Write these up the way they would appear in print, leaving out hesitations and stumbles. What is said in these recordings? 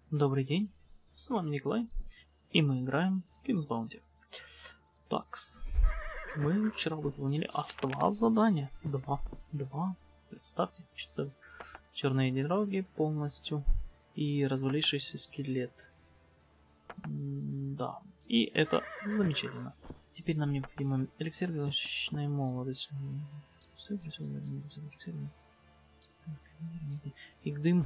Добрый день, с вами Николай, и мы играем в King's Bounty. Такс, мы вчера выполнили два задания, два, представьте, черные дороги полностью и развалившийся скелет. Да, и это замечательно. Теперь нам необходимо эликсир вечной молодости. Игдым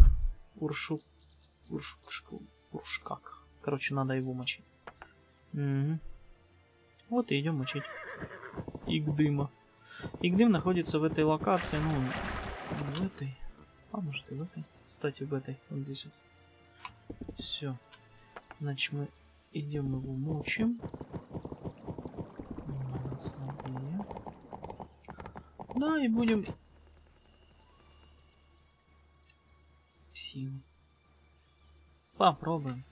Уршкак. Короче, надо его мочить. Угу. Вот и идем мочить Игдыма. Игдым находится в этой локации, ну, в этой. А может и в этой. Кстати, в этой. Вот здесь вот. Все. Значит, мы идем его мочим. Да, и будем силу. Попробуем.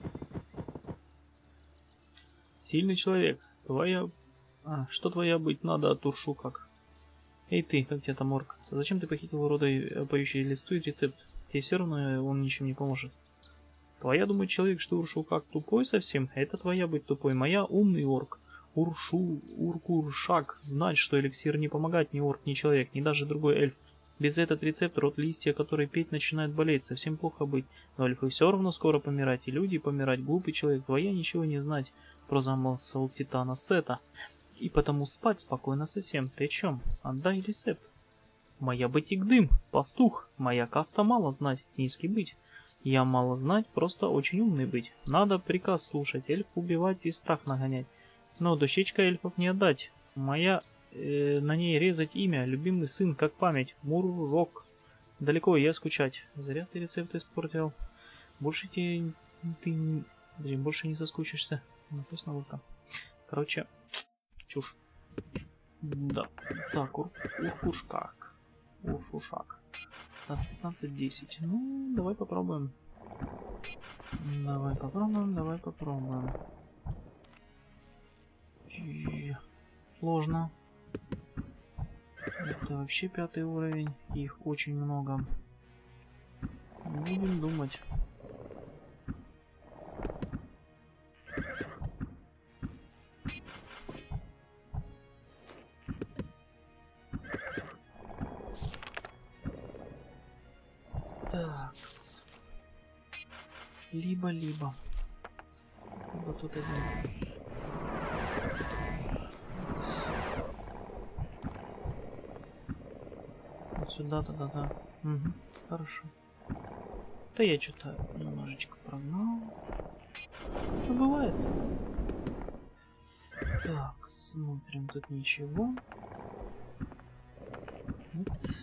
Сильный человек. Что твоя быть надо от Уршукак? Эй ты, как тебя там, орк? Зачем ты похитил урода поющий листу и рецепт? Тебе все равно он ничем не поможет. Твоя думает человек, что Уршукак тупой совсем? Это твоя быть тупой. Моя умный орк. Уркуршак знать, что эликсир не помогает ни орк, ни человек, ни даже другой эльф. Без этот рецепт рот листья, который петь начинает болеть, совсем плохо быть. Но эльфы все равно скоро помирать, и люди помирать. Глупый человек, твоя ничего не знать про замысел Титана Сета. И потому спать спокойно совсем. Ты о чем? Отдай рецепт. Моя быть Игдым, пастух. Моя каста мало знать, низкий быть. Я мало знать, просто очень умный быть. Надо приказ слушать, эльф убивать и страх нагонять. Но дощечка эльфов не отдать. Моя... на ней резать имя, любимый сын, как память, Муррок. Далеко я скучать. Зря ты рецепт испортил. Больше ты больше не соскучишься. Написано вот там. Короче, чушь. Да. Так, Уршушак. 15-10. Ну, давай попробуем. Давай попробуем. Сложно. Это вообще 5-й уровень. Их очень много. Будем думать. Такс. Либо тут один. Сюда, да. Угу, хорошо. Да я что-то немножечко прогнал. Ну, бывает. Так, смотрим, тут ничего. Вот.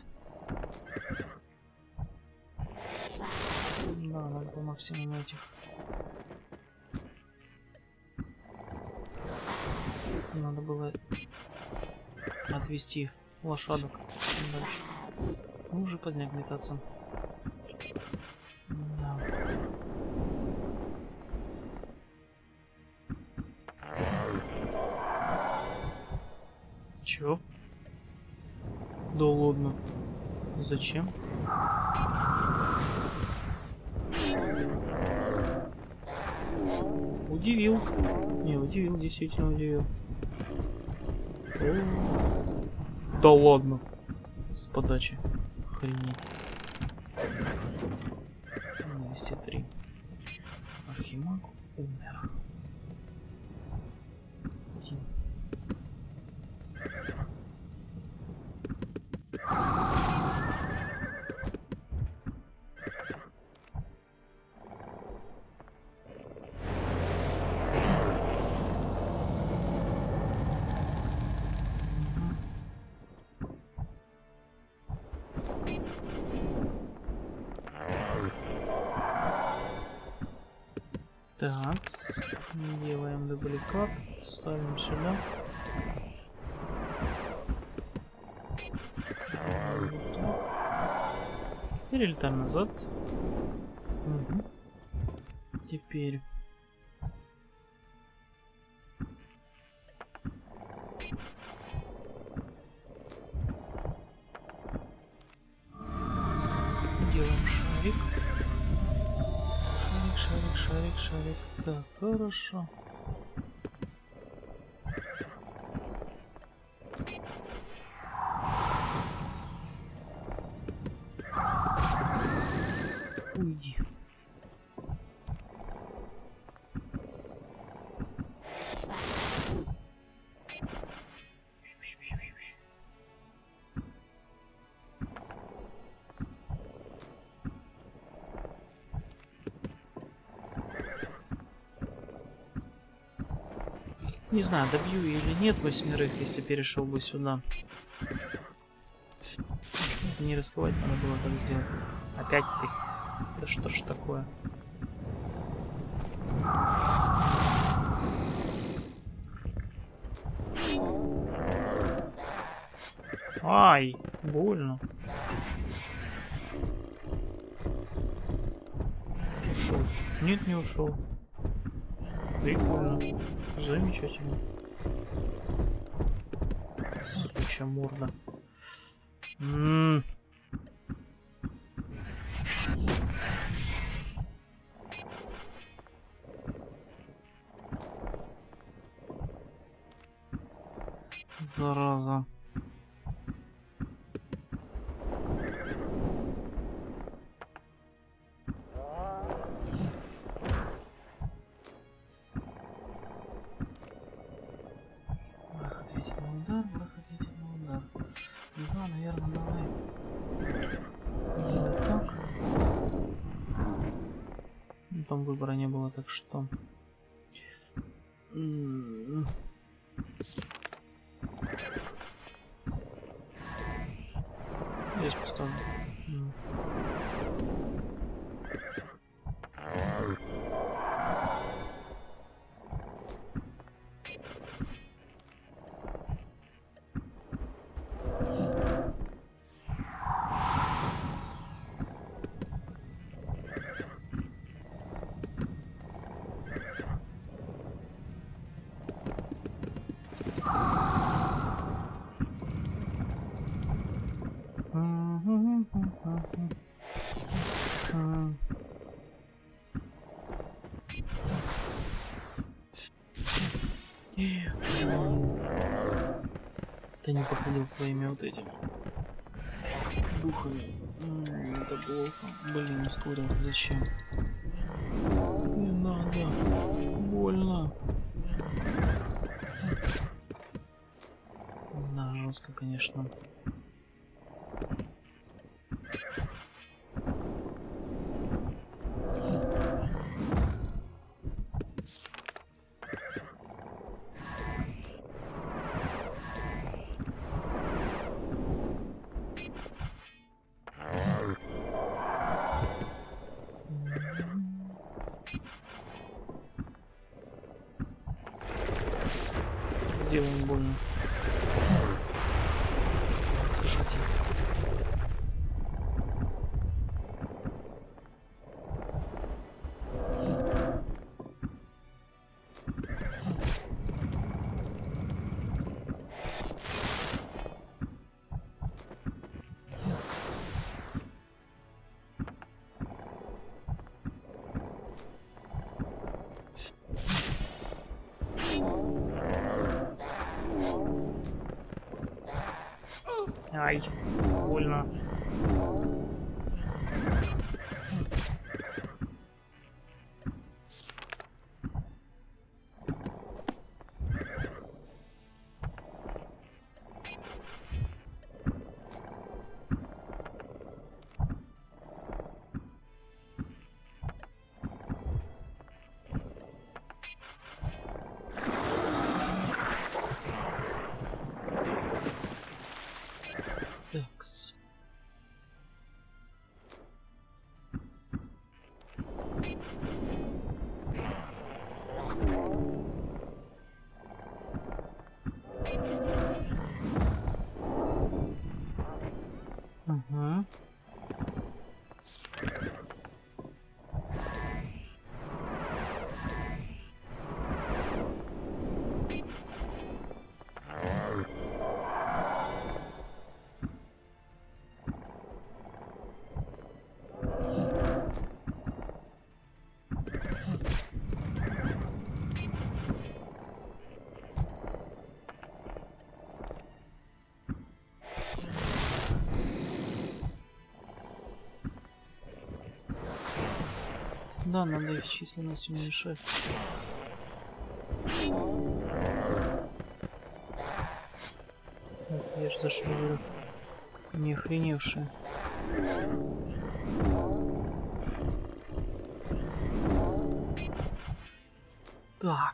Да, надо по максимуму этих. Надо было отвести лошадок дальше. Ну, уже поздняк метаться. Да. Чё? Да ладно. Зачем? Удивил. Не, удивил, действительно удивил. Да ладно. С подачи. Охренеть. 203. Архимаг умер. Один. Так, делаем дубликат, ставим сюда. Перелетаем назад. Угу. Теперь делаем шарик. шарик, шарик, шарик. Так, хорошо. Уйди. Не знаю, добью или нет 8, если перешел бы сюда. Не рисковать надо было так сделать. Опять ты. Да что ж такое? Ай, больно. Ушел. Нет, не ушел. Прикольно. Замечательно. Сучья морда. Зараза. Да, наверное, давай. Делать так. Ну, там выбора не было, так что. Здесь поставлю. Ты не походил своими вот этими духами. Это плохо. Блин, ускорил. Зачем? Не надо. Больно. Да, жестко, конечно. Сделаем больно. Слушайте. Ай, больно. Такс. Угу. Да, надо их численность уменьшать. Вот я же за что говорю. Не охреневшие. Так.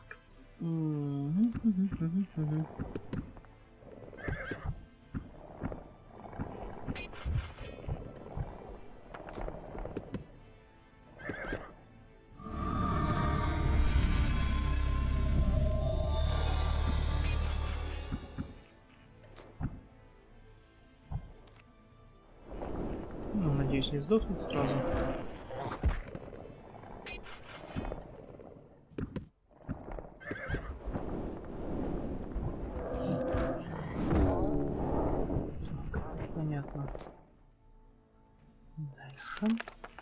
Ну, надеюсь, не сдохнет сразу. Так, понятно. Дальше.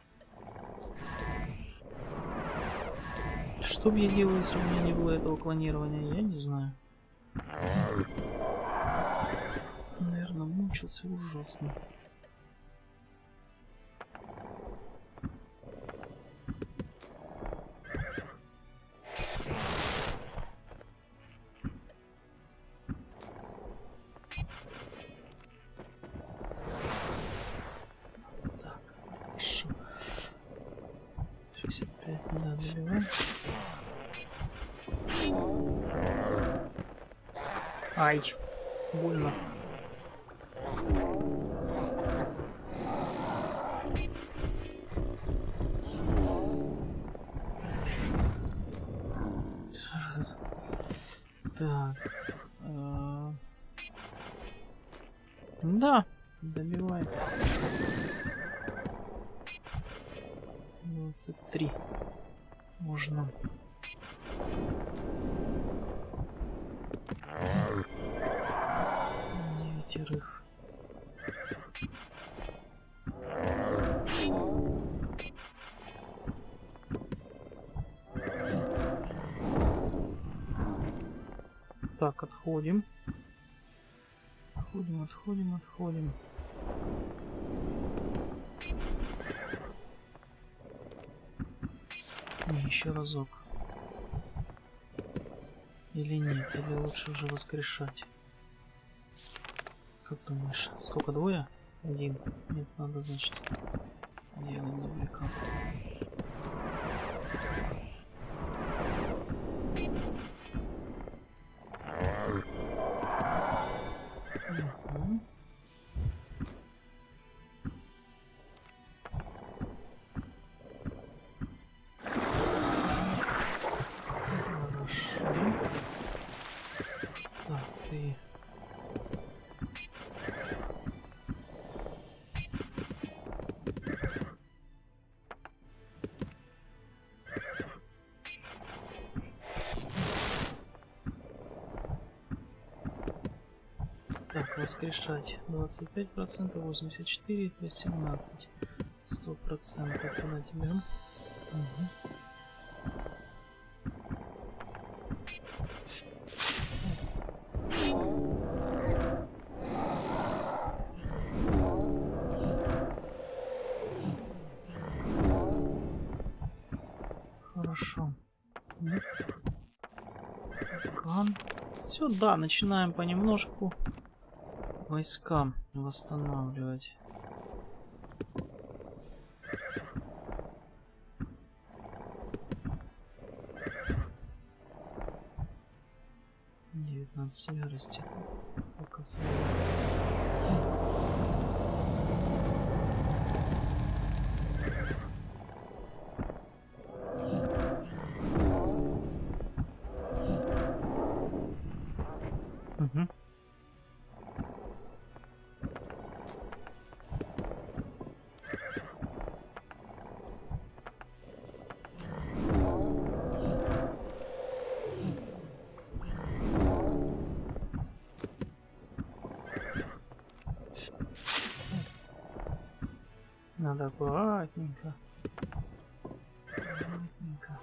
Что бы я делал, если у меня не было этого клонирования, я не знаю. Наверное, мучился ужасно. Так, хорошо. 65, да, добиваем. Ай, больно. Так, да, добиваем. 23. Можно. Девятерых. Так, отходим. Отходим. Еще разок. Или нет, или лучше уже воскрешать. Как думаешь, сколько, двое? Один. Нет, надо, значит, делать дубликат. Так, воскрешать 25%, 84, то есть 17, 100%. Куда тебя? Угу. Хорошо. Нет. Все, да, начинаем понемножку войска восстанавливать. Ярости показывает. Угу. Надо аккуратненько. Аккуратненько.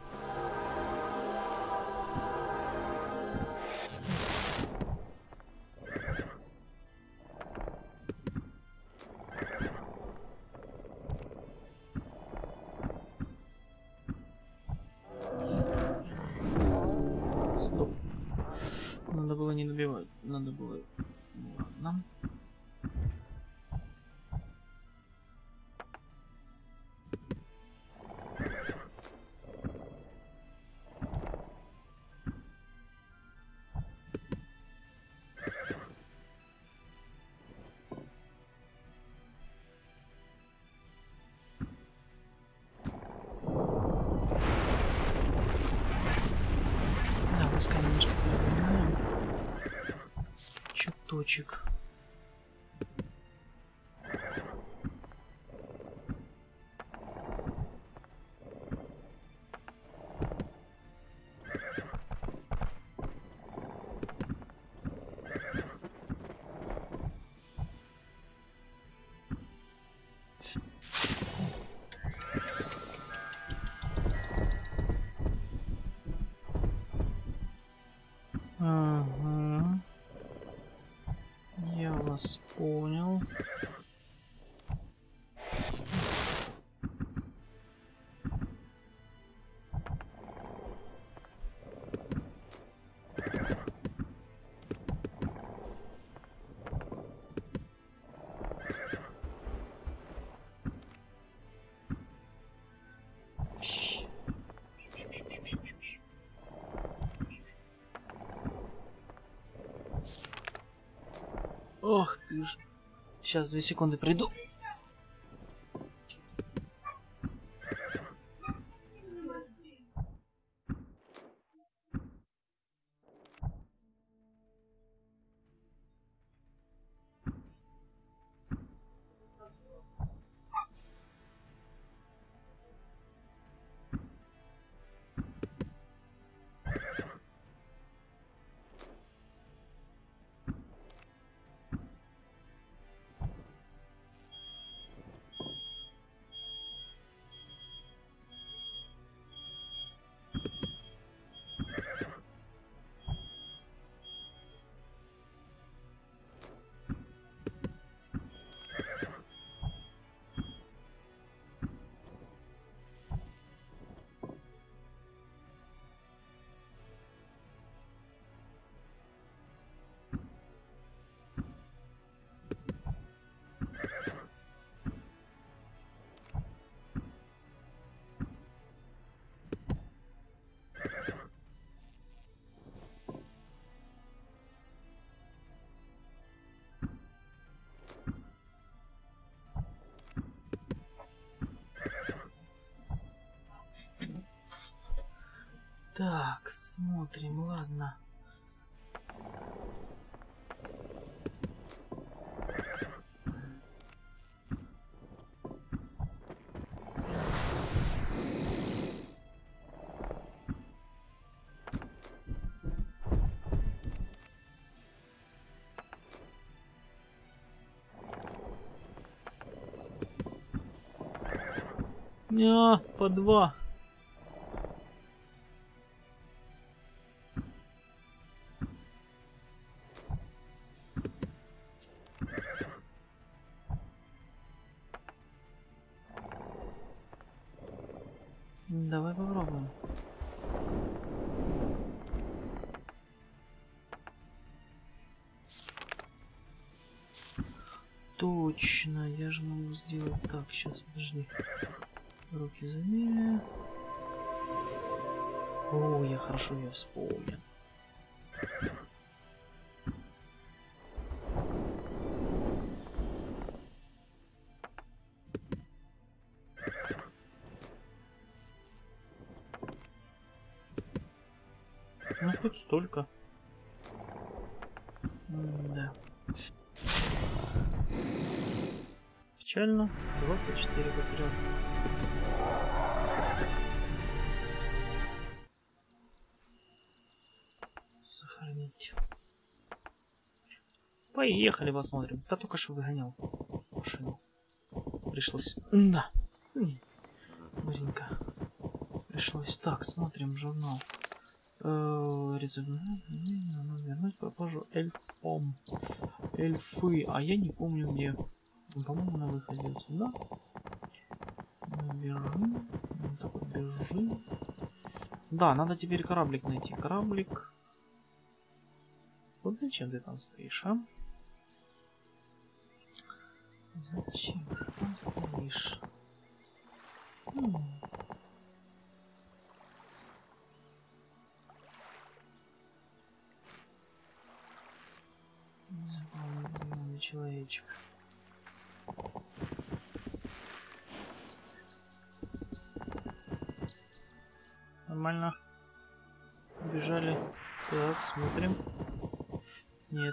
было. Ладно. Немножко поменяем. Чуточек. Ага. Я вас понял. Ох ты ж. Сейчас 2 секунды приду. Так, смотрим, ладно. По 2. Давай попробуем. Точно, я же могу сделать так. Сейчас, подожди. Руки замеряю. О, я хорошо ее вспомнил. Ну, хоть столько. Да. Печально. 24 потерял. Сохранить. Поехали посмотрим. Да только что выгонял машину. Пришлось. Да. Маринка. Пришлось. Так, смотрим журнал. Надо вернуть пропажу эльфом. Эльфы. А я не помню где. По-моему, на выходе отсюда. Бежим. Вот так вот бежим. Да, надо теперь кораблик найти. Кораблик. Вот зачем ты там стоишь, а? Зачем ты там стоишь? Умный человечек. Нормально. Убежали. Так, смотрим. Нет.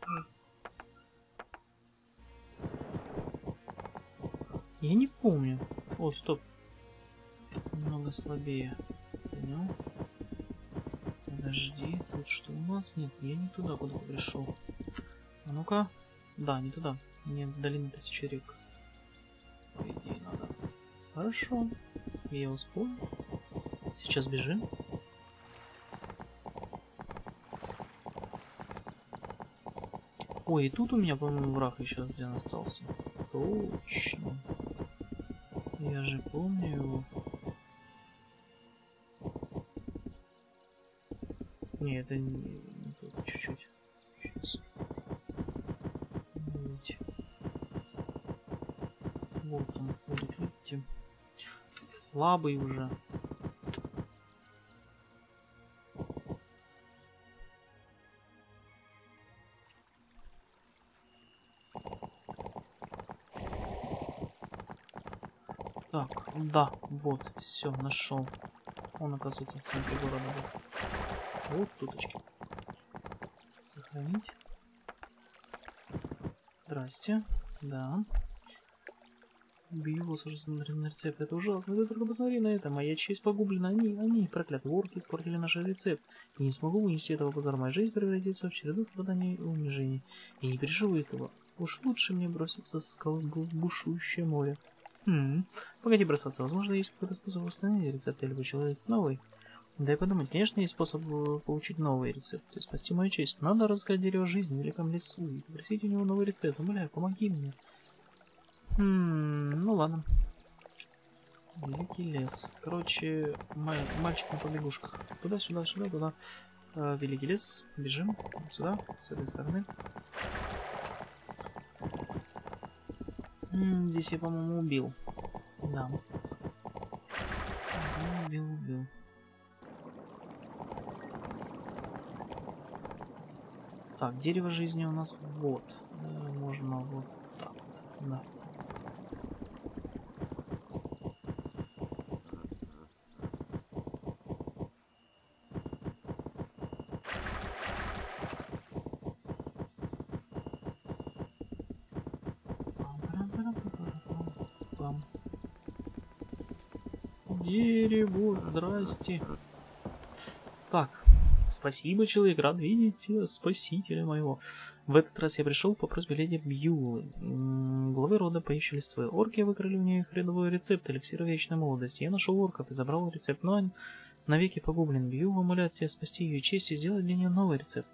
Я не помню. О, стоп. Немного слабее. Понял. Подожди. Тут что у нас? Нет, я не туда, куда пришел. А ну-ка. Да, не туда. Мне долина тысячи рек. По идее надо. Хорошо. Я вас понял. Сейчас бежим. Ой, и тут у меня, по-моему, враг еще один остался. Точно. Я же помню его. Не, это не тут, чуть-чуть. Сейчас. Вот он ходит, видите? Слабый уже. Так, да, вот, все, нашел. Он, оказывается, в центре города был. Вот туточки. Сохранить. Здрасте. Да. Убью вас уже смотрим на рецепт. Это ужасно. Ты только посмотри на это. Моя честь погублена. Они, проклятые ворки, испортили наш рецепт. И не смогу вынести этого позора. Моя жизнь превратится в череду страданий и унижений. И не переживу этого. Уж лучше мне броситься с скалы в бушующее море. Погоди бросаться. Возможно, есть какой-то способ восстановить рецепт или человек новый. Дай подумать. Конечно, есть способ получить новый рецепт. То есть спасти мою честь. Надо разыскать дерево жизни в великом лесу и попросить у него новый рецепт. Умоляю, помоги мне. Ну ладно. Великий лес. Короче, мальчик на побегушках. Туда, сюда, сюда, туда. Великий лес. Бежим. Сюда, с этой стороны. Здесь я, по-моему, убил. Да. Убил. Так, дерево жизни у нас вот. Можно вот так. Да. Дерево, здрасте. Так, спасибо, человек, рад видеть спасителя моего. В этот раз я пришел по просьбе леди Бьюлы, главы рода поющей листвы. Орки выкрали у нее их рядовой рецепт эликсира вечной молодости. Я нашел орков и забрал рецепт, но он навеки погублен. Бьюла умоляет тебя спасти ее честь и сделать для нее новый рецепт.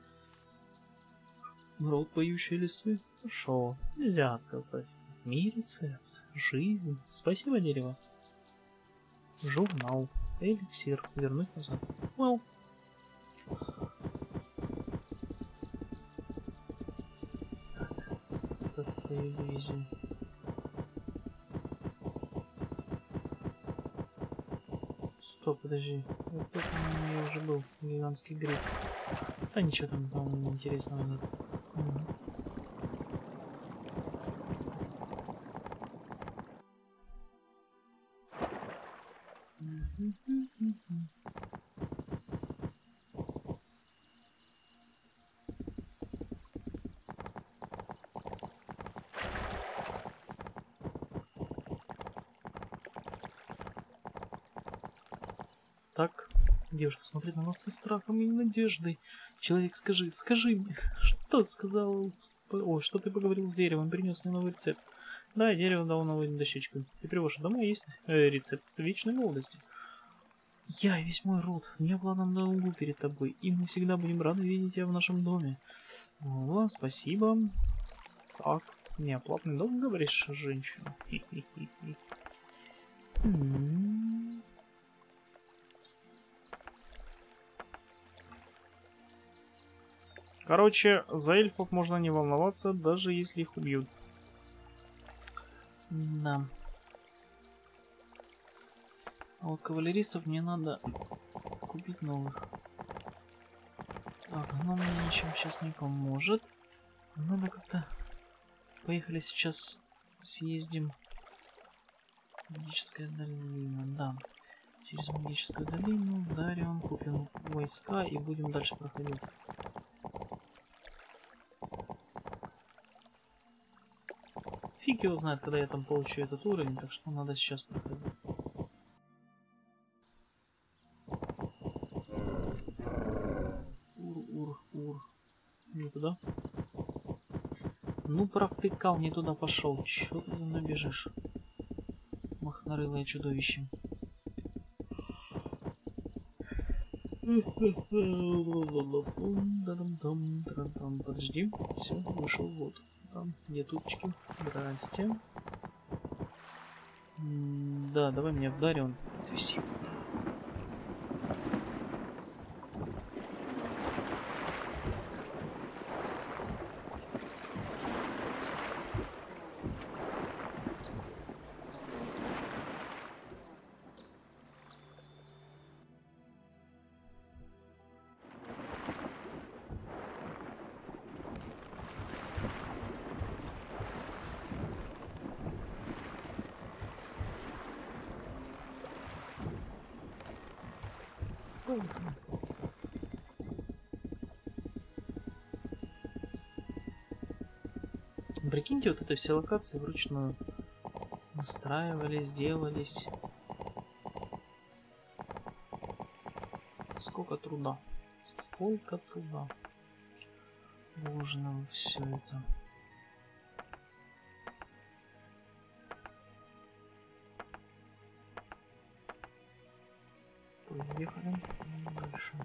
Род поющей листвы? Хорошо, нельзя отказать. Змей рецепт, жизнь. Спасибо, дерево. Журнал. Эликсир. Вернуть назад. Вау. Так, твою дивизию. Стоп, подожди. Вот это, по-моему, я уже был. Гигантский гриб. А ничего там, по-моему, интересного нет. Так, девушка смотрит на нас со страхом и надеждой. Человек, скажи мне, что сказал... Ой, что ты поговорил с деревом, принес мне новый рецепт. Да, дерево дало новую дощечку. Теперь в вашем доме есть рецепт вечной молодости. Я и весь мой род не обладан долгу перед тобой, и мы всегда будем рады видеть тебя в нашем доме. О, спасибо. Так, неоплатный долг, говоришь, женщина. Короче, за эльфов можно не волноваться, даже если их убьют. Да. А вот кавалеристов мне надо купить новых. Так, оно мне ничем сейчас не поможет. Надо как-то... Поехали сейчас съездим. Магическая долина, да. Через магическую долину, Дарион, купим войска и будем дальше проходить. Фиг его знает, когда я там получу этот уровень, так что надо сейчас проходить. Ур. Не туда? Ну, провтыкал, не туда пошел. Чё ты за мной бежишь? Махнарылое чудовище. Подожди, все, вышел вот. Там, где тучки. Здрасте. Да, давай меня в Дарион отвеси. Прикиньте, вот это все локации вручную настраивались, делались. Сколько труда. Сколько труда вложено во все это. Поехали дальше.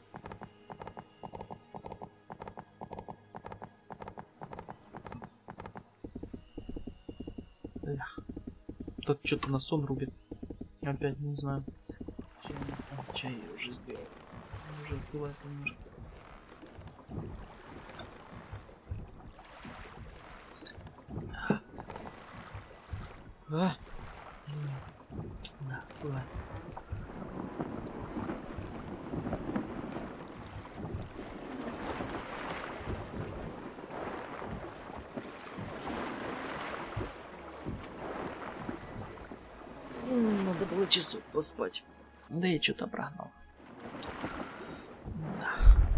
Эх. Тот что-то на сон рубит. Опять не знаю. Чай я уже сделал. Он уже остывает немножко. Да, давай. Надо было часок поспать. Да я что-то прогнал. Да.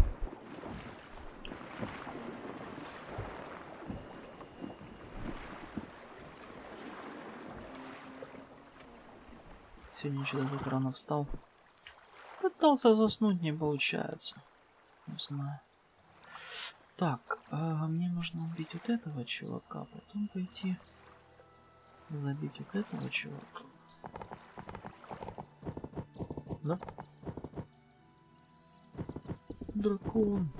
Сегодня что-то так рано встал. Пытался заснуть, не получается. Не знаю. Так, мне нужно убить вот этого чувака, потом пойти забить вот этого чувака. Да? Дракон.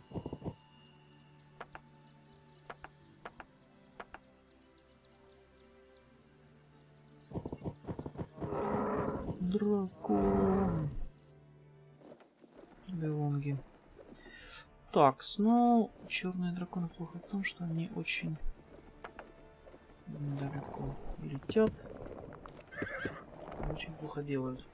Дракон. Девонги. Так, ну, черные драконы плохо в том, что они очень далеко летят. Очень плохо делают.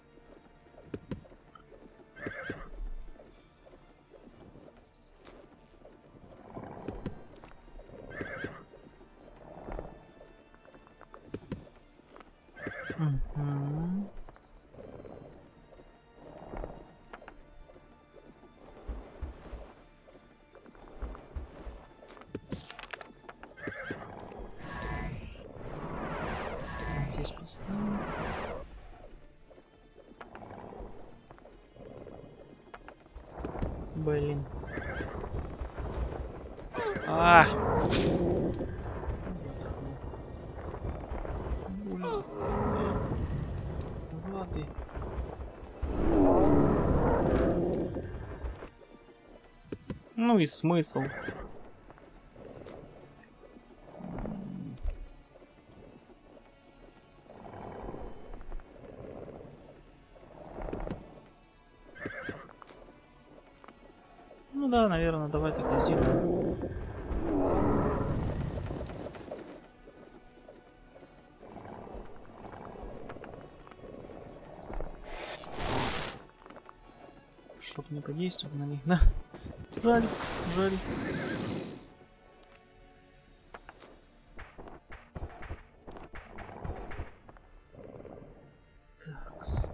Угу. Здесь поставим. Блин. А! Воды. Ну и смысл. Ну да, наверное, давай так и сделаем. Чтоб не подействовать на них, да? Жаль, жаль. Такс.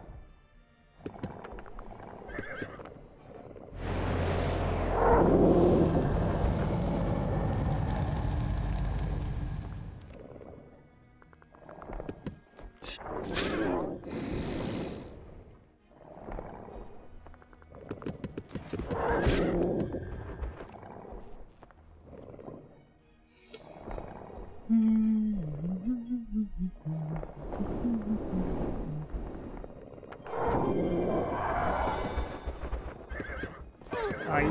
Ай.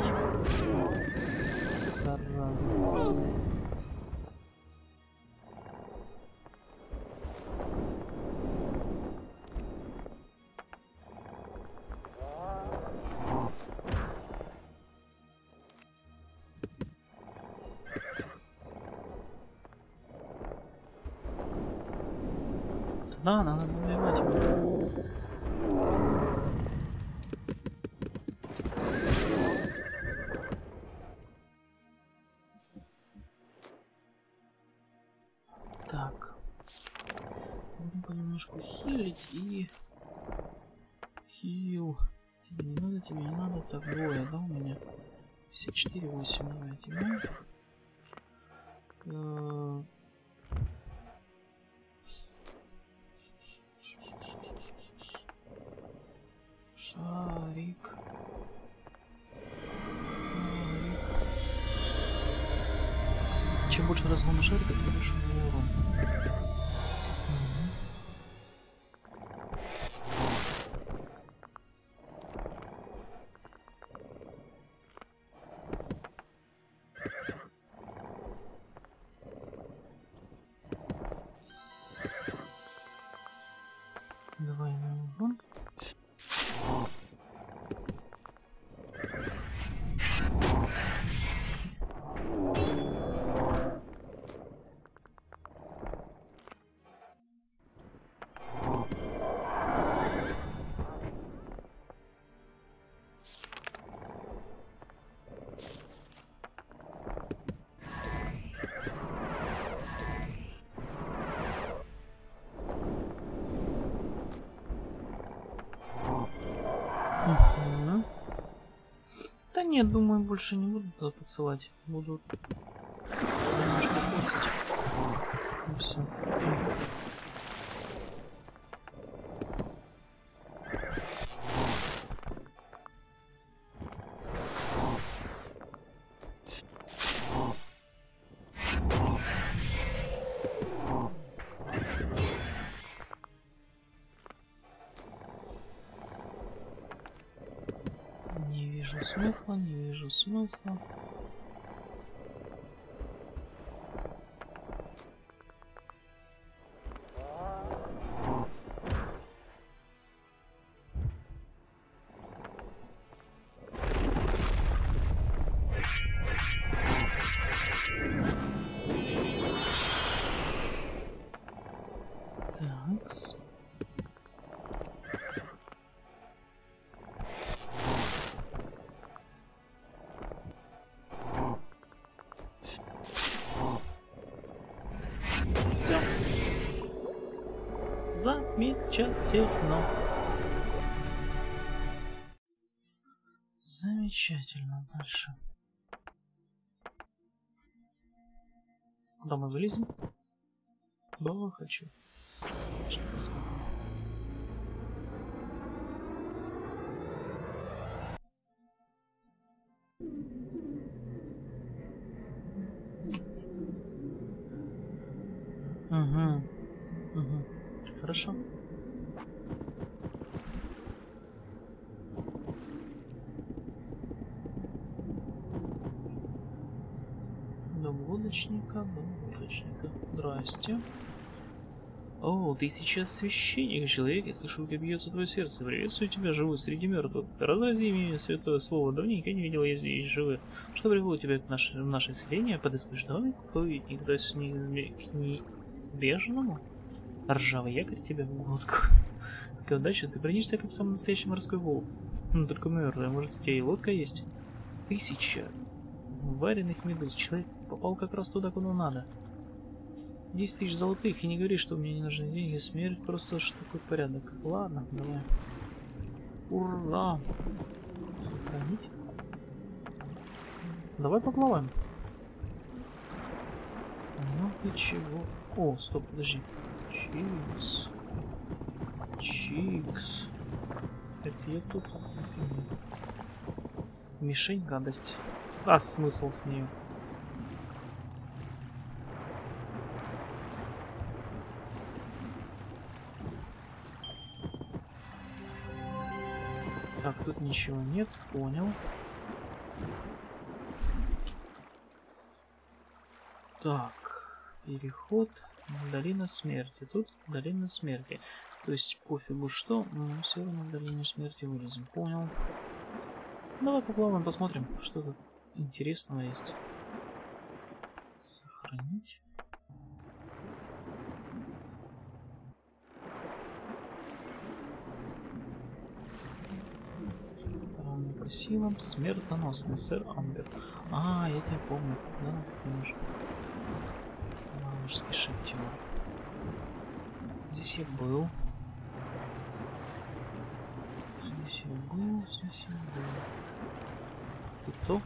Зараза. Да, надо добивать его. Так. Будем понемножку хилить и... Хил. Тебе не надо, тебе не надо. Так, двое, да, у меня? 54-8, давай тебя. Шарик. Чем больше разгона шарика, тем больше урон. Двойной урон. Да нет, думаю, больше не буду туда подсылать. Буду немножко коцать. И все. Не вижу смысла, не вижу смысла. Такс. Все. Замечательно. Замечательно. Дальше. Куда мы вылезем? Да, хочу. Конечно, посмотрим. Угу. Хорошо. Дом лодочника, дом лодочника. Здрасте. О, ты сейчас священник, человек, я слышу, как бьется твое сердце. Приветствую тебя, живу среди мертвых. Разрази мне святое слово, давненько не видел я здесь живы. Что привело тебя в наше селение? Подыскиваешь домик, памятник, то есть к неизбежному? Ржавый якорь тебе в глотку. Какая удача, ты бронишься, как самый настоящий морской волк. Ну, только мертвый, может, у тебя и лодка есть? 1000 вареных медуз. Человек попал как раз туда, куда надо. 10 000 золотых, и не говори, что мне не нужны деньги, смерть, просто что такой порядок. Ладно, давай. Ура! Сохранить. Давай поплаваем. Ну ты чего? О, стоп, подожди. Чикс. Чикс. Это я тут. Мишень, гадость. А смысл с нее? Так, тут ничего нет, понял. Так, переход, долина смерти. Тут долина смерти. То есть пофигу что, но все равно в долине смерти вылезем. Понял. Давай поплаваем, посмотрим, что тут интересного есть. Сохранить. По силам смертоносный сэр Амбер. А, я тебя помню. Да, помнишь. Мужский шептер. Здесь я был. Здесь я был, здесь я был. Тут то.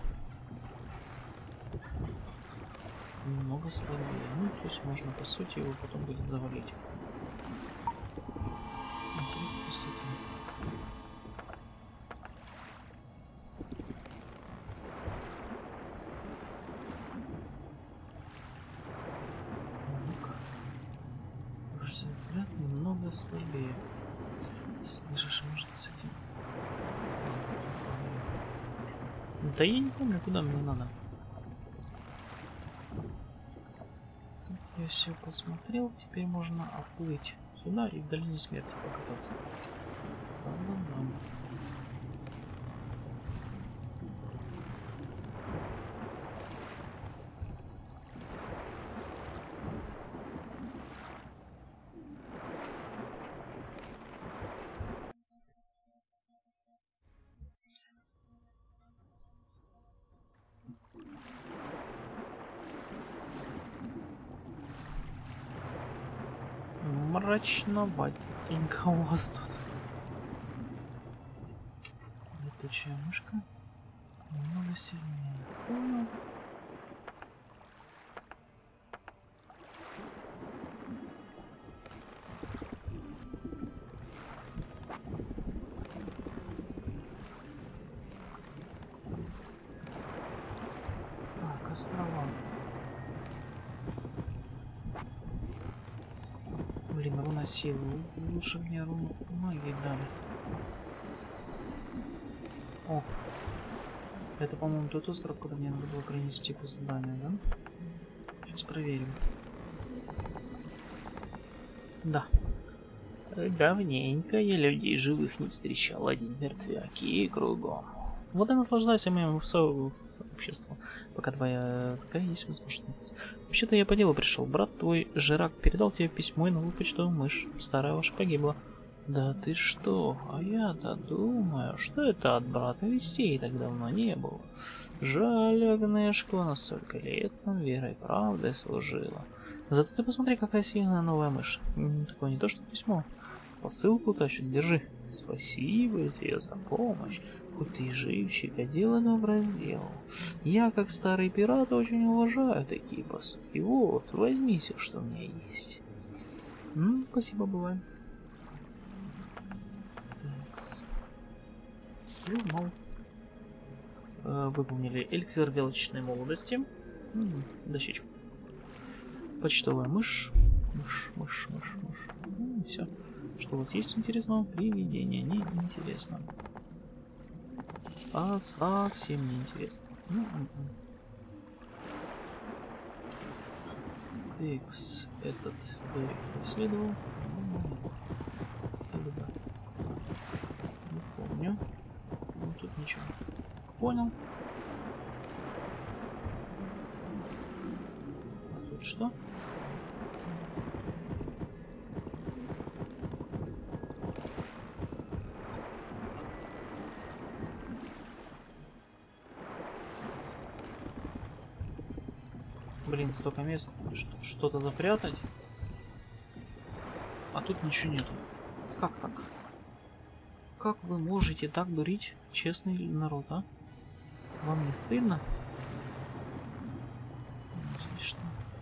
Немного слабее. Ну, то есть можно, по сути, его потом будет завалить. Интересно с этим. Немного слабее. Слышишь, может с этим... Да я не помню, куда мне надо. Тут я все посмотрел, теперь можно оплыть сюда и в долине смерти покататься. Та-да-да. Мрачноватенько у вас тут. Летучая мышка. Немного сильнее. Понял. Так, острова. Блин, руна силы. Лучше мне руну магии дали. О, это, по-моему, тот остров, куда мне надо было принести по заданию, да? Сейчас проверим. Да. Давненько я людей живых не встречал, одни мертвяки кругом. Вот и наслаждайся моим обществом, пока твоя такая есть возможность. Вообще-то я по делу пришел. Брат твой Жирак передал тебе письмо и новую почтовую мышь. Старая ваша погибла. Да ты что? А я-то думаю, что это от брата вестей так давно не было. Жаль, Агнешку, на столько лет нам верой и правдой служила. Зато ты посмотри, какая сильная новая мышь. Такое не то, что письмо. Посылку тащит, держи. Спасибо тебе за помощь. Хоть ты и живчик, а дело доброе сделал. Я, как старый пират, очень уважаю такие поступки. Вот, возьми все, что у меня есть. Спасибо, бывай. Выполнили эликсир величной молодости. Дощечку. Почтовая мышь. Мышь. Все. Что у вас есть интересного? Привидение. Не интересно. А совсем не интересно. Текс, этот берег я исследовал. Или да? Не помню. Ну, тут ничего. Понял. А тут что? Блин, столько мест. Что-то запрятать. А тут ничего нету. Как так? Как вы можете так дурить честный народ, а? Вам не стыдно? Здесь что?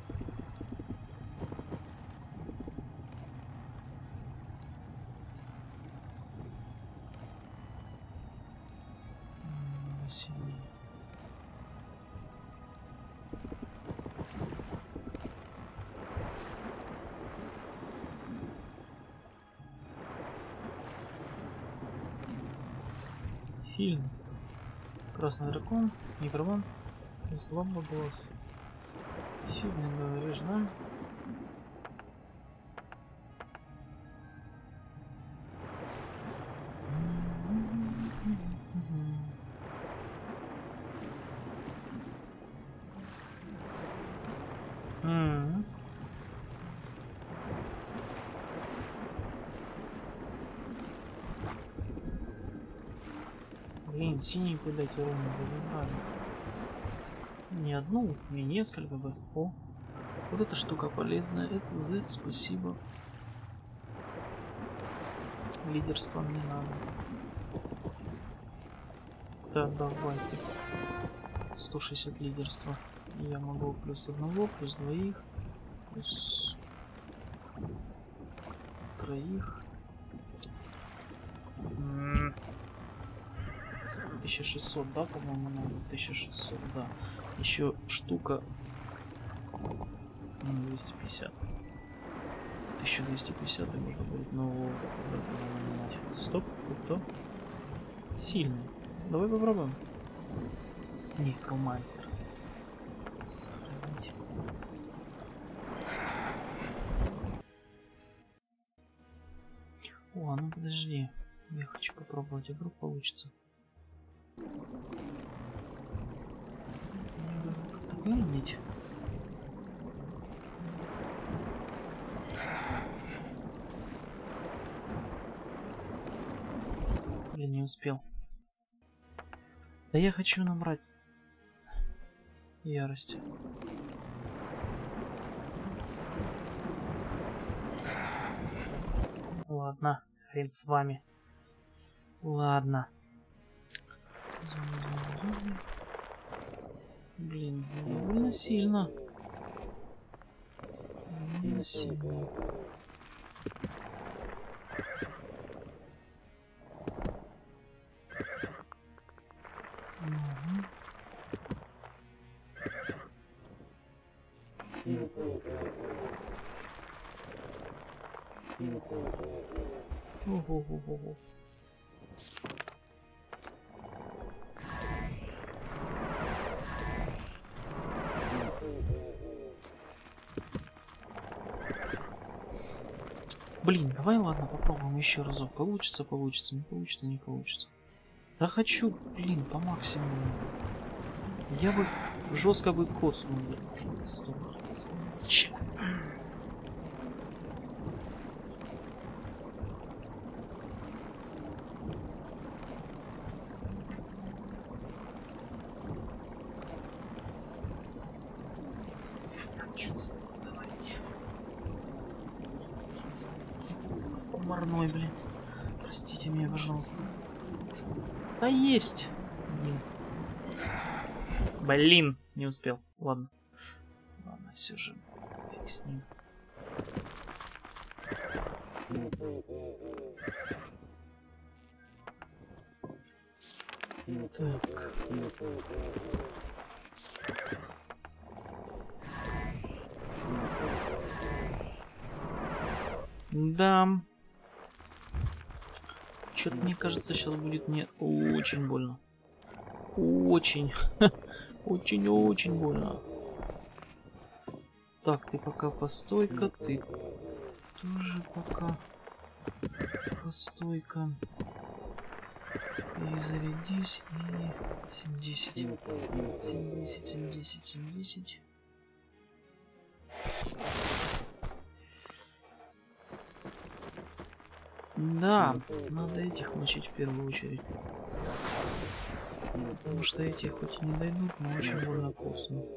Сильный. Красный дракон, некромант, ламба глаз. Сильный, говоришь, да? Блин, синенькую дайте ровно, забрали. Не одну, не несколько бы. О, вот эта штука полезная. Это Z, спасибо. Лидерство мне надо. Да, давайте. 160 лидерства. Я могу плюс одного, плюс двоих, плюс троих. 1600, да, по-моему, надо? 1600, да. Еще штука 250. 1250 и можно будет нового нанимать. Стоп, кто? Сильный. Давай попробуем. Некромансер. Сохранить. О, ну подожди. Я хочу попробовать, а вдруг получится. Выровнять. Блин, не успел. Да я хочу набрать ярость. Ладно, хрен с вами. Ладно. Блин, довольно сильно. Довольно сильно. Ого-го-го-го. Блин, давай ладно, попробуем еще разок. Получится, получится, не получится, не получится. Да хочу, блин, по максимуму. Я бы жестко бы коснул. Стоп. Зачем? Комарной, блин. Простите меня, пожалуйста. Да есть. Блин, не успел. Ладно. Ладно, все же. Фиг с ним. Так. Да. Что-то мне кажется, сейчас будет мне очень больно. Очень. Очень-очень больно. Так, ты пока постой-ка, ты тоже пока постой-ка. Перезарядись и 70. 70, 70, 70. Да, надо этих мочить в первую очередь. Потому что эти хоть и не дойдут, но очень больно коснут.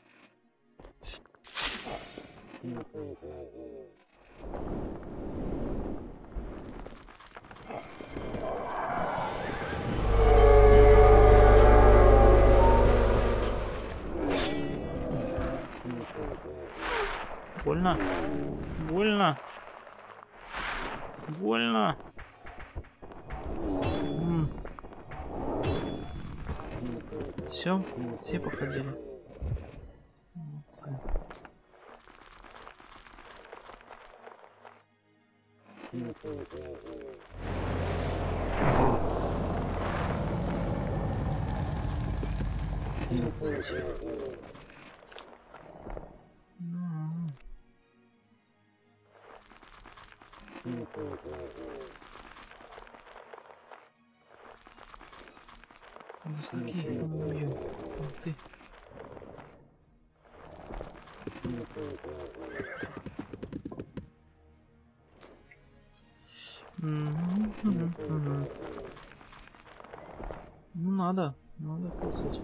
Больно? Больно? Больно? Все походили. Молодцы. Да с каких мы убьем? Ух ты. Ну надо коцать.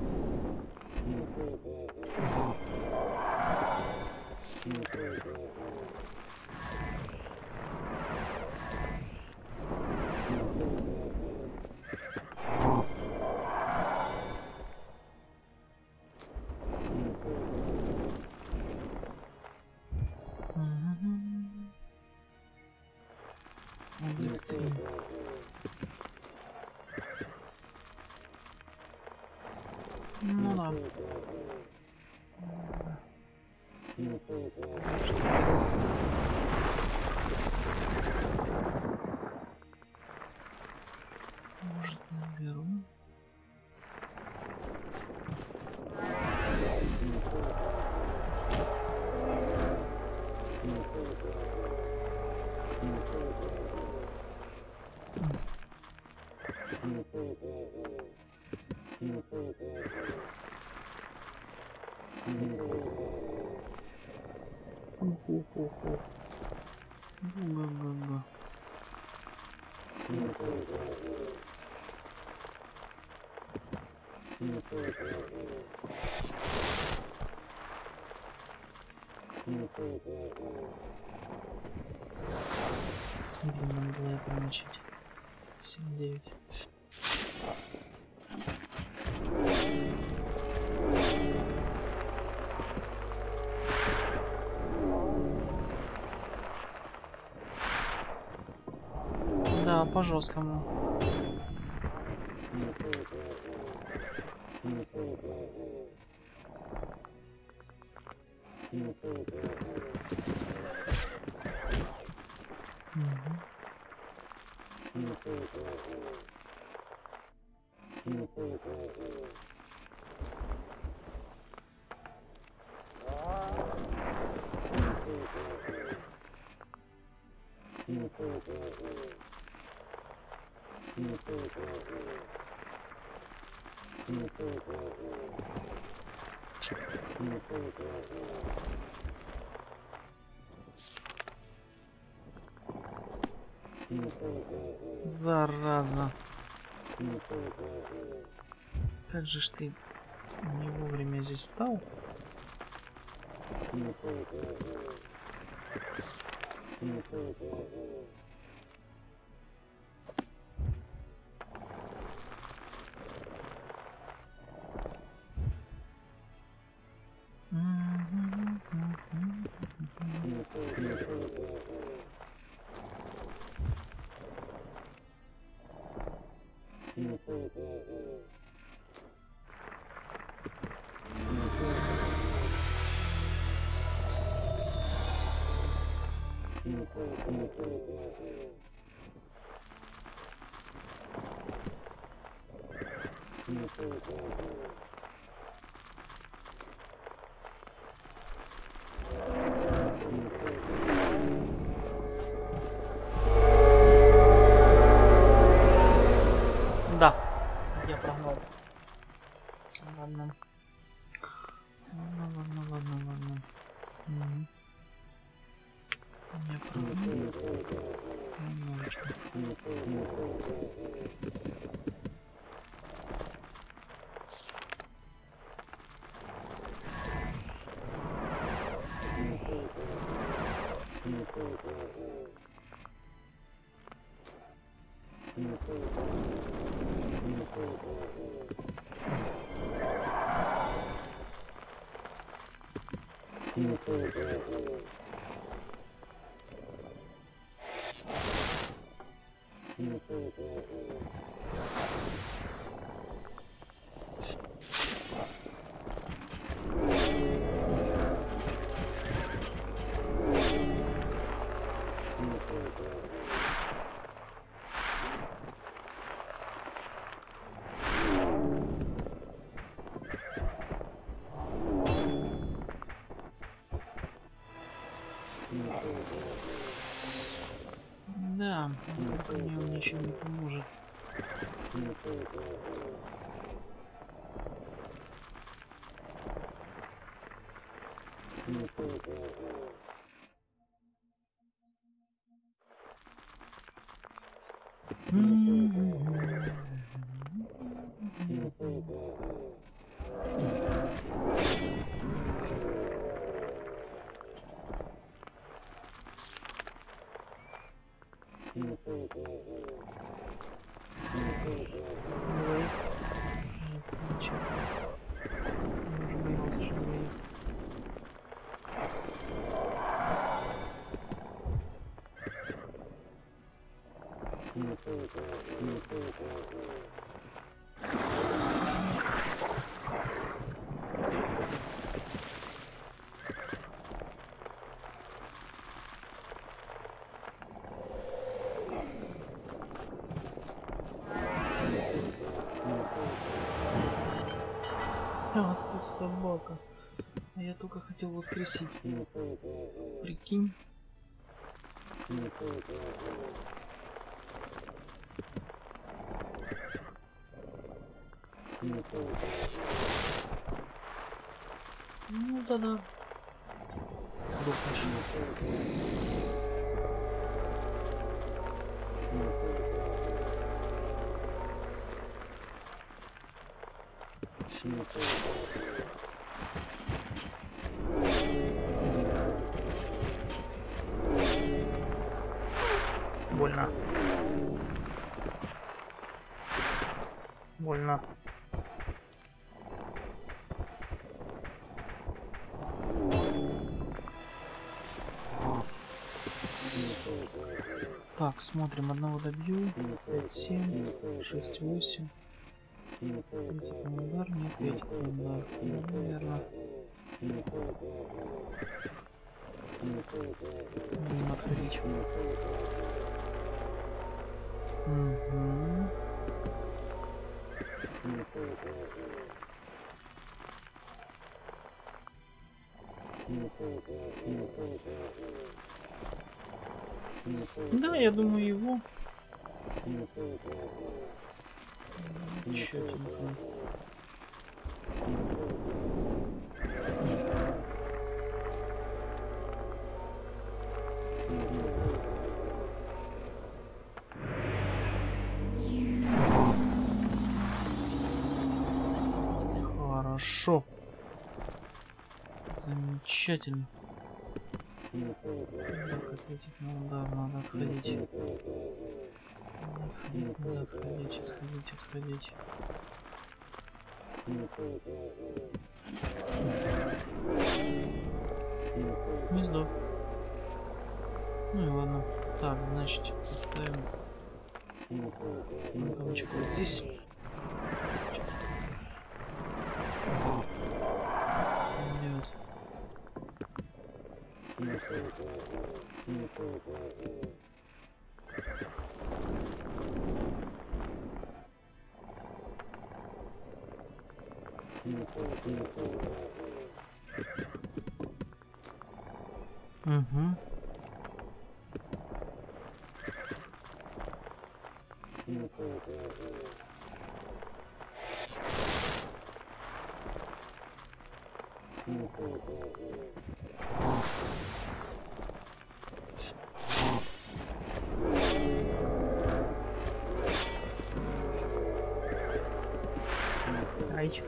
Ну да. Может, наберу. Хо-хо-хо. Га-га-га. Блин, надо было это мочить. 7-9. Да, по-жесткому. Зараза. Как же ж ты не вовремя здесь стал? Да, я прогнал. Ладно. Ладно. Угу. Я прогнал. Немножечко. Да, мне он ничем не поможет. Ах ты собака. А я только хотел воскресить. Прикинь. Ну да-да. Сдохнешь. Больно. Больно. Так, смотрим, одного добью. 5, 7, 6, 8. Ответить на удар, не ответить на удар. Наверное. Будем отходить. Угу. Да, я думаю, его. Тщательно. Хорошо. Замечательно. Так, ответить на удар, надо отходить. Надо отходить. Не сдох. Ну и ладно. Так, значит, поставим камочек вот здесь. Идет. Угу. Ай.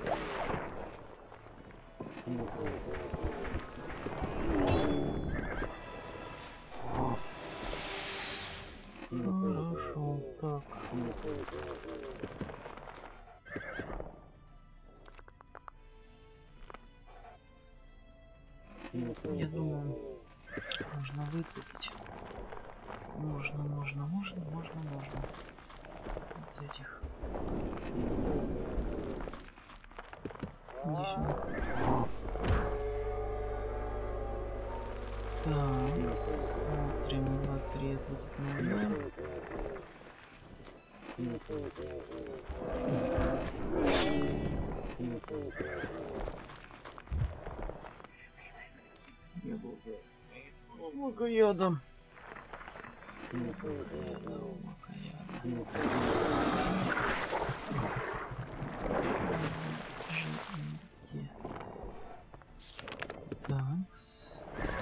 Хорошо, так. Я думаю, можно выцепить. Можно. Вот этих. Иди сюда. Так, смотрим. 2-3 ответить на удар. Облако Такс.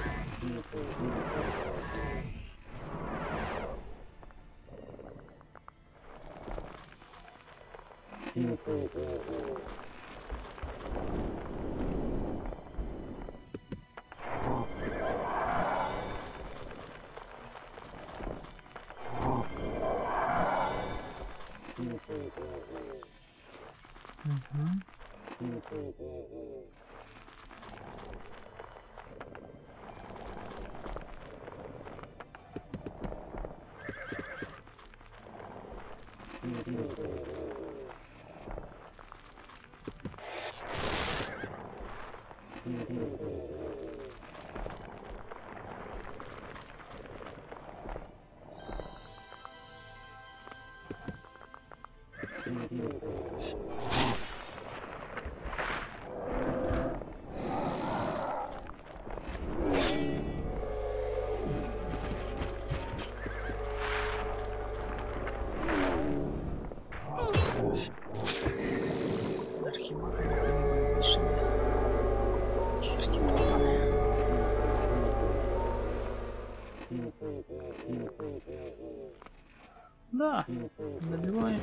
Да, добиваем.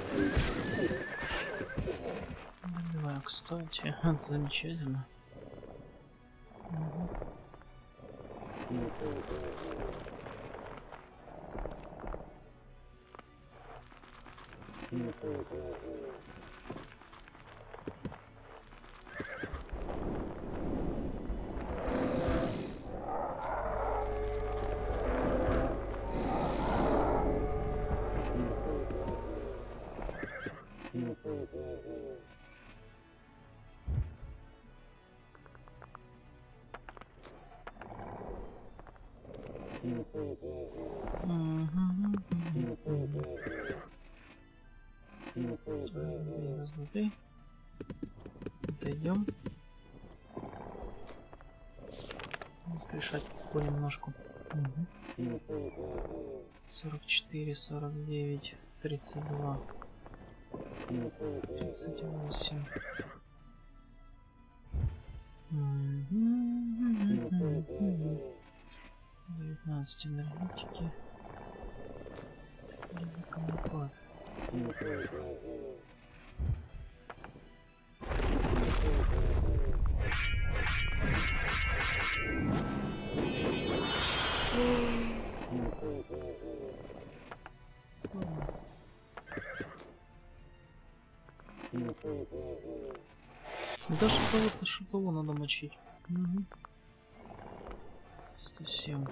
Добиваю, кстати. Замечательно. Разлуты. Отойдем. Скрешать понемножку. 44, 49, 32, 38. 19 энергетики. Камнепад. Даже кого-то что-то надо мочить. 107.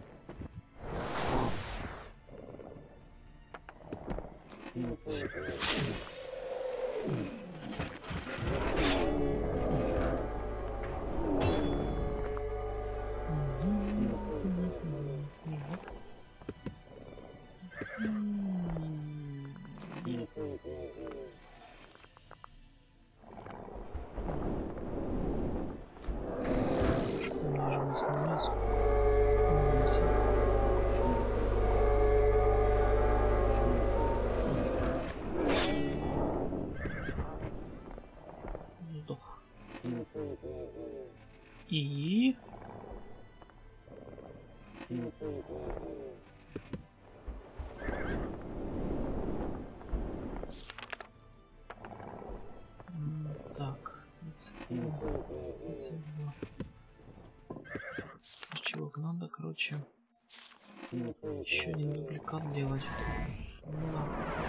И... Так, чувак, надо, короче, еще один дубликат делать. Ну, да.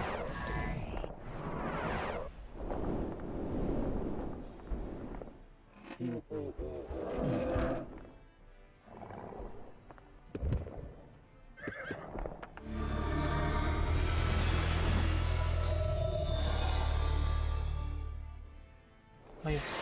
Поехали.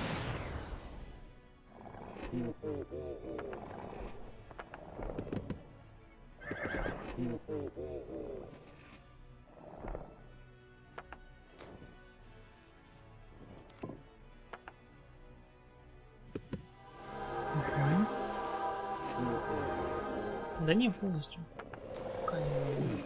Да не полностью. Пока не могу.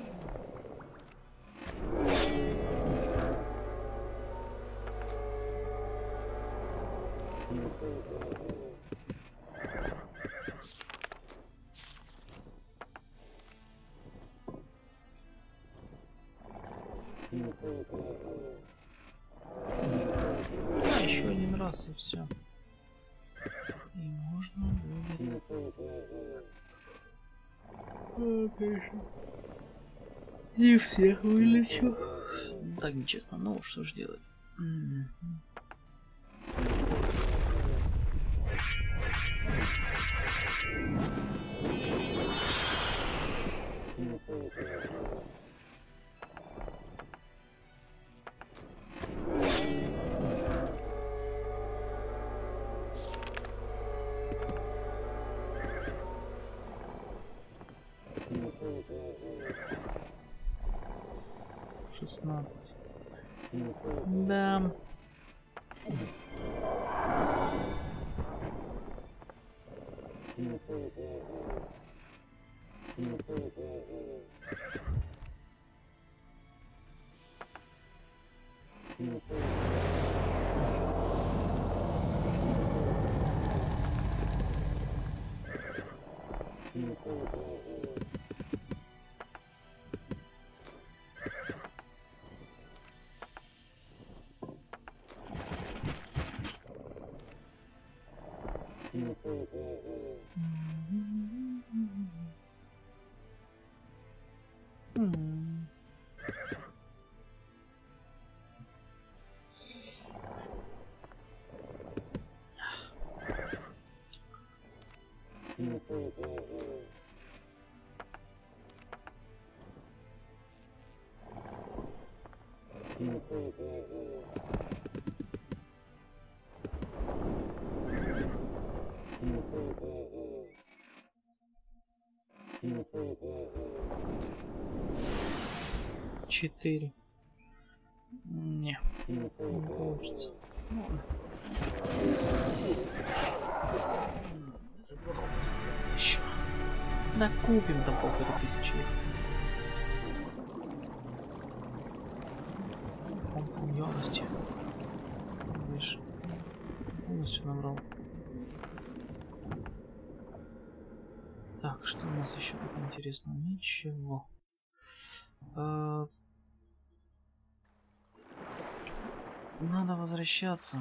А, еще один раз и все. И можно будет... Конечно. И всех вылечу. Так нечестно, ну что ж делать. Шестнадцать. Да. Четыре. Не получится. Еще. Накупим до 1500. Фонтан ярости. Видишь, полностью набрал. Так, что у нас еще тут интересного? Ничего. Надо возвращаться.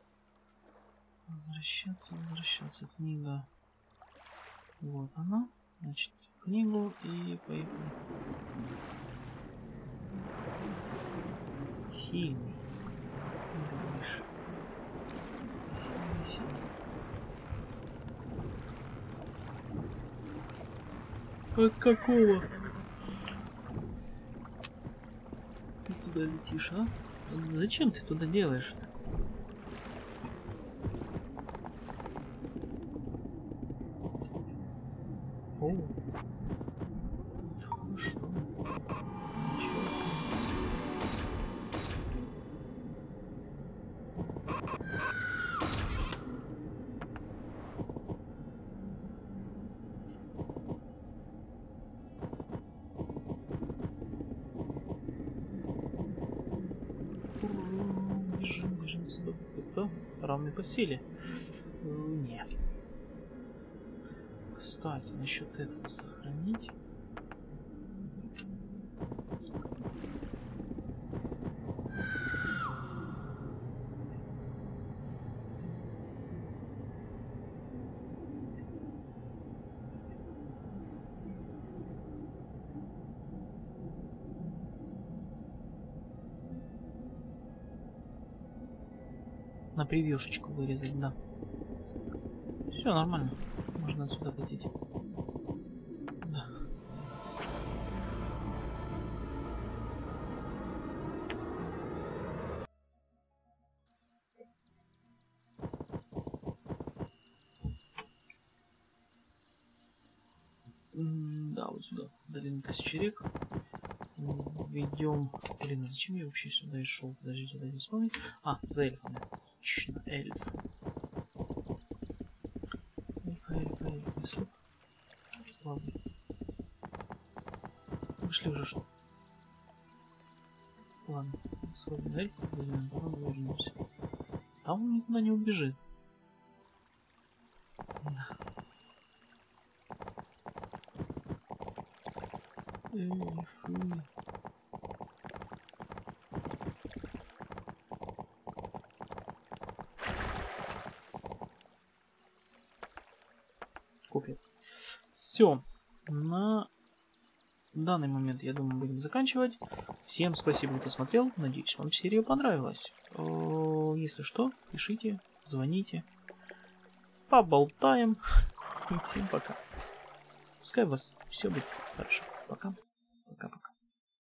Возвращаться. Книга. Вот она. Значит, в книгу и поехали. Сильный. Говоришь. Сильный. От какого? Ты туда летишь, а? Зачем ты туда делаешь-то? О, хорошо. Ничего. Бежим. Стоп. Кто? Равный по силе? Нет. Кстати, насчет этого сохранить. На превьюшечку вырезать, да. Все нормально. Можно отсюда хотеть. Да. Да, вот сюда. Долина Тысячерек. Введем. Блин, а зачем я вообще сюда и шел? Подождите, дайте вспомнить. А, за эльфами. Точно, эльф. Эльф. Стоп. Ладно. Вышли уже что? Ладно. Сходим на эльфа, потом вернемся. А он никуда не убежит. Эльфы. Кофе. Все. На данный момент, я думаю, будем заканчивать. Всем спасибо, кто смотрел. Надеюсь, вам серия понравилась. Если что, пишите, звоните. Поболтаем. И всем пока. Пускай у вас все будет хорошо. Пока. Пока-пока.